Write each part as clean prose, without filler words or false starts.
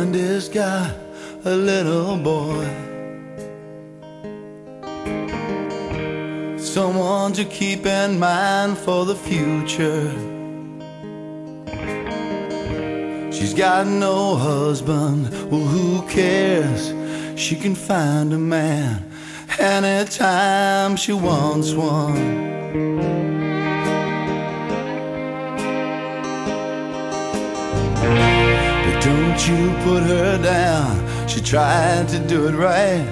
Wendy's got a little boy, someone to keep in mind for the future. She's got no husband, well, who cares? She can find a man anytime she wants one. But don't you put her down, she tried to do it right.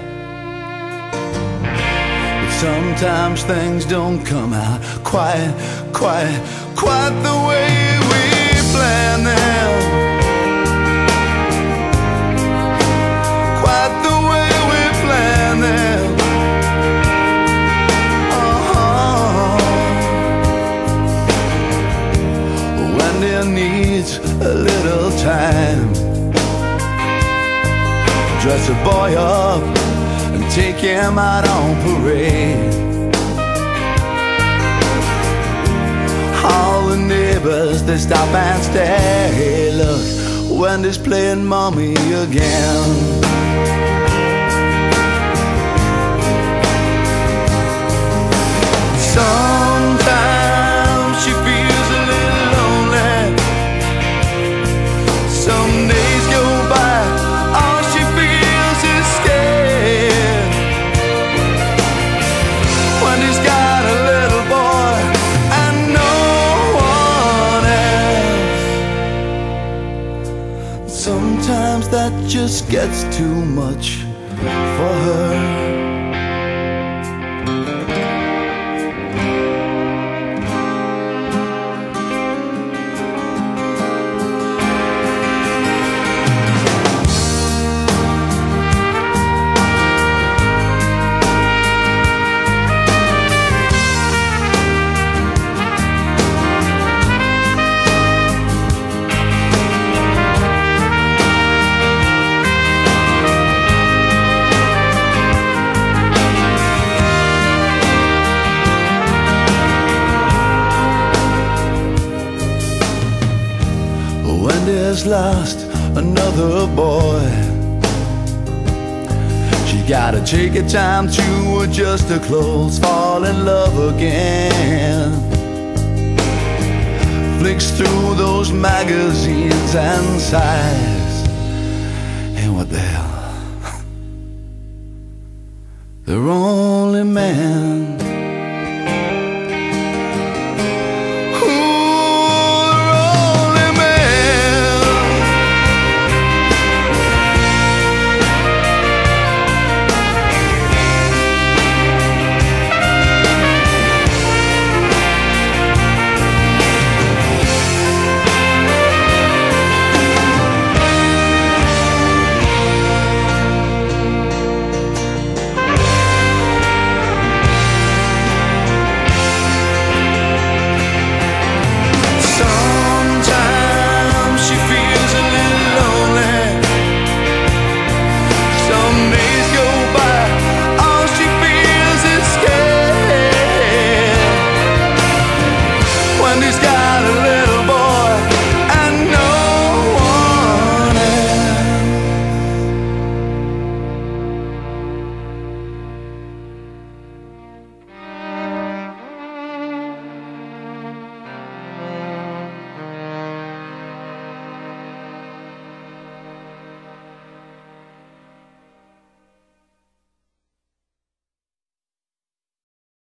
But sometimes things don't come out quite the way we planned them. Quite the way we planned them. Wendy needs a little time. Dress a boy up and take him out on parade. All the neighbors, they stop and stare. Hey, look, Wendy's playing mommy again. Sometimes she feels a little lonely. Some days go by, all she feels is scared. Wendy's got a little boy and no one else. Sometimes that just gets too much for her. Wendy's lost another boy. She gotta take her time to adjust her clothes, fall in love again. Flicks through those magazines and sighs. And what the hell? They're only men.